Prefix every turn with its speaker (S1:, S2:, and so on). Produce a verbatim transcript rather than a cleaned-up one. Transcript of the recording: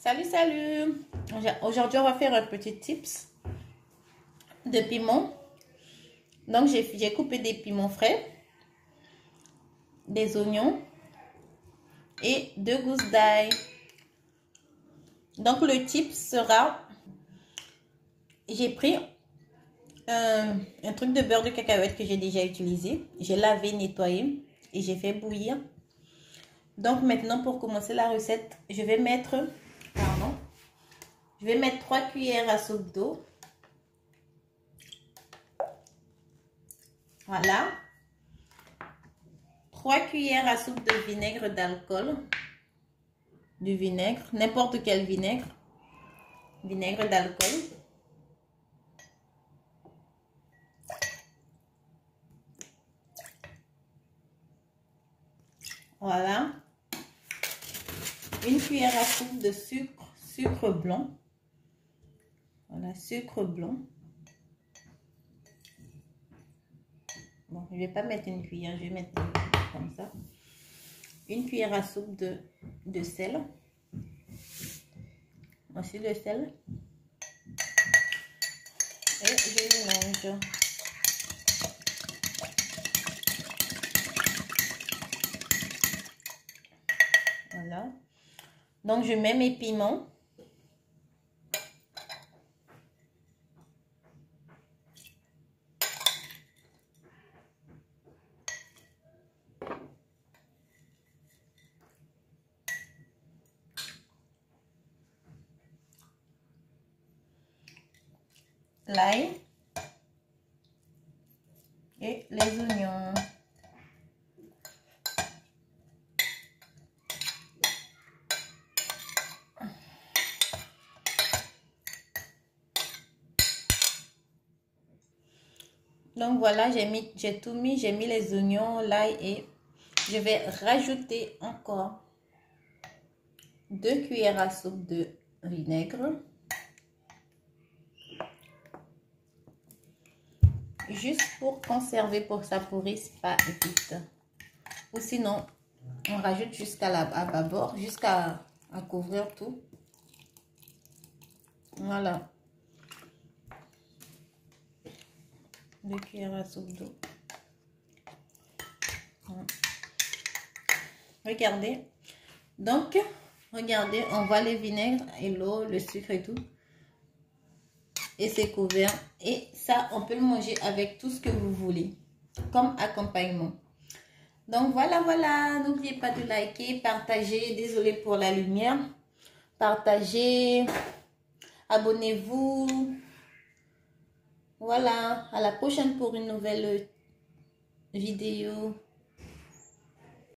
S1: Salut, salut. Aujourd'hui, on va faire un petit tips de piment. Donc, j'ai coupé des piments frais, des oignons et deux gousses d'ail. Donc, le tips sera, j'ai pris un, un truc de beurre de cacahuète que j'ai déjà utilisé. J'ai lavé, nettoyé et j'ai fait bouillir. Donc, maintenant, pour commencer la recette, je vais mettre, pardon, je vais mettre trois cuillères à soupe d'eau. Voilà. trois cuillères à soupe de vinaigre d'alcool. Du vinaigre, n'importe quel vinaigre. Vinaigre d'alcool. Voilà. Une cuillère à soupe de sucre, sucre blanc. Voilà, sucre blanc. Bon, je ne vais pas mettre une cuillère, je vais mettre comme ça. Une cuillère à soupe de, de sel. Aussi le sel. Et je mélange. Voilà. Donc, je mets mes piments. L'ail et les oignons. Donc voilà, j'ai mis, j'ai tout mis, j'ai mis les oignons, l'ail et je vais rajouter encore deux cuillères à soupe de vinaigre. Juste pour conserver, pour que ça pourrisse pas vite. Ou sinon, on rajoute jusqu'à la à bâbord, jusqu'à à couvrir tout. Voilà. Deux cuillères à soupe d'eau. Regardez. Donc, regardez, on voit les vinaigres et l'eau, le sucre et tout. Et c'est couvert. Et ça, on peut le manger avec tout ce que vous voulez. Comme accompagnement. Donc, voilà, voilà. N'oubliez pas de liker, partager. Désolée pour la lumière. Partagez. Abonnez-vous. Voilà. À la prochaine pour une nouvelle vidéo.